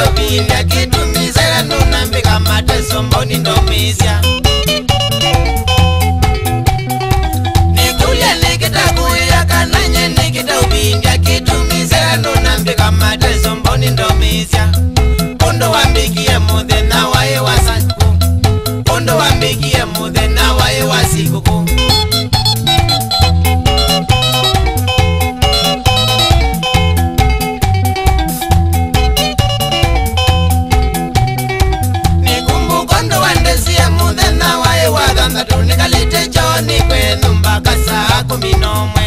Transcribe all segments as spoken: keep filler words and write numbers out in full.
ubindia kitumizela nunambika mateso mboni ndomizya nikulia nikita kuya kananye nikita ubindia kitumizela nunambika mateso mboni ndomizya Kondo wambikie muthe na wae wasaku Kondo wambikie muthe na wae wasikuku Nikumbu kondo wandesie muthe na wae wadhanga tunikalite choni kwenu mpaka saa kumi nomwe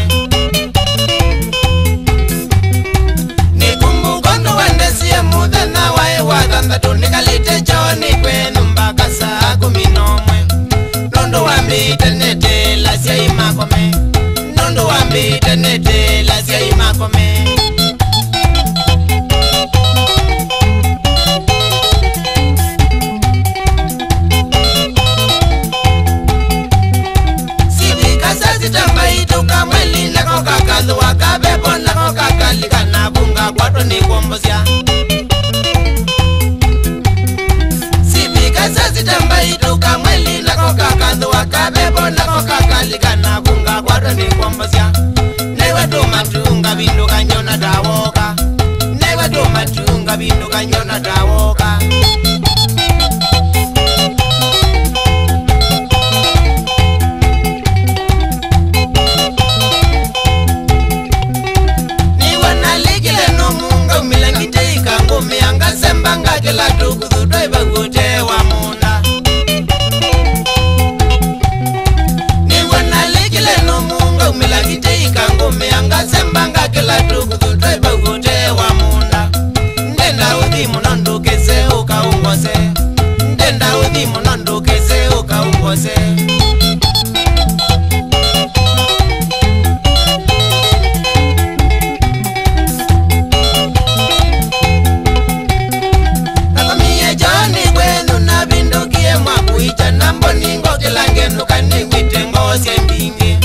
Nikumbu kondo wandesie muthe na wae wadhanga tunikalite choni kwenu mpaka saa kumi nomwe Nondo wambite nete lasya imakome Nondo wambite nete lasya imakome Sibika sasi tamba ituka mweli nako kakadhu wakabebo nako kakalika na bunga kwato ni kumbusya Sibika sasi tamba ituka mweli nako kakadhu wakabebo nako kakalika na bunga kwato ni kumbusya Newe tu matunga bindu kanyona dawoka Newe tu matunga bindu kanyona dawoka Niwa naligile numunga umilangite ikangumi anga sembanga kila tukudu doiba gute wa munda Niwa naligile numunga umilangite ikangumi anga sembanga kila tukudu doiba gute wa munda Ndenda uthi munondo kese ukaungose Ndenda uthi munondo kese ukaungose Nakamie joni kwenu na bindukie mwakuicha Nambo ningo kilangenu kaniwite ngosye mbingi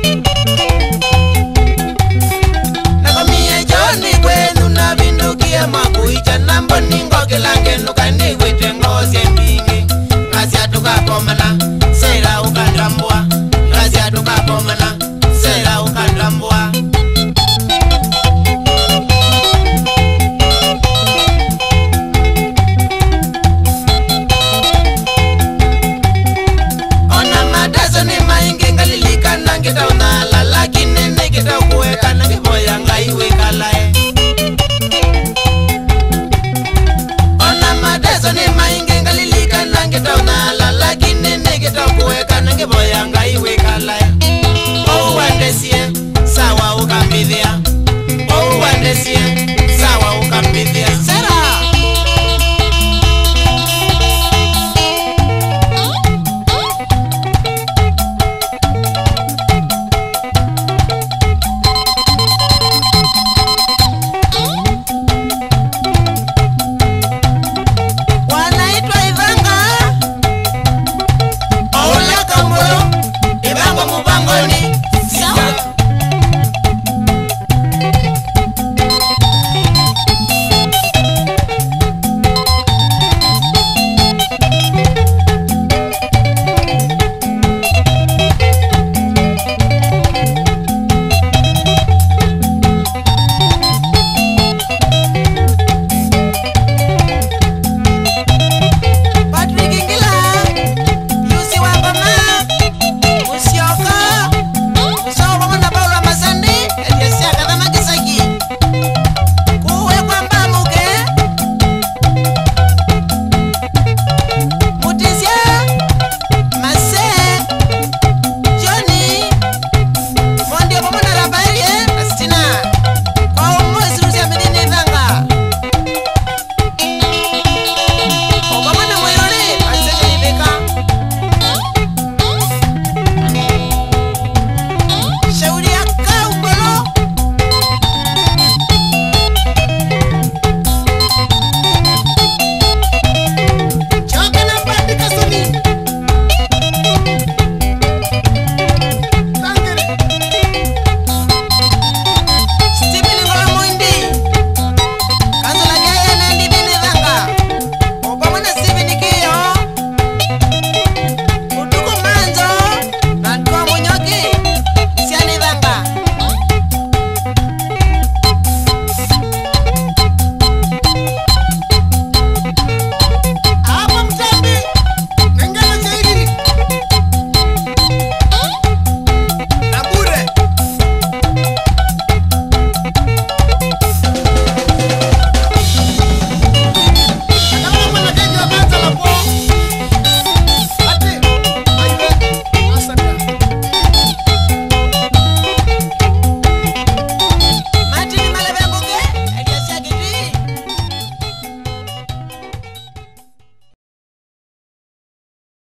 Nakamie joni kwenu na bindukie mwakuicha Nambo ningo kilangenu kaniwite ngosye mbingi Ngasya tukakomana, sera ukandambua Ngasya tukakomana, sera ukandambua Ona mateso ni maingi ngalilika nangita unala Lakini nikita kuweka nangiboya ngaiwe kalae Ona mateso ni maingi ngalilika nangita unala Lakini nikita kuweka nangiboya ngaiwe kalae Oh wandesie, sawa ukambithia Oh wandesie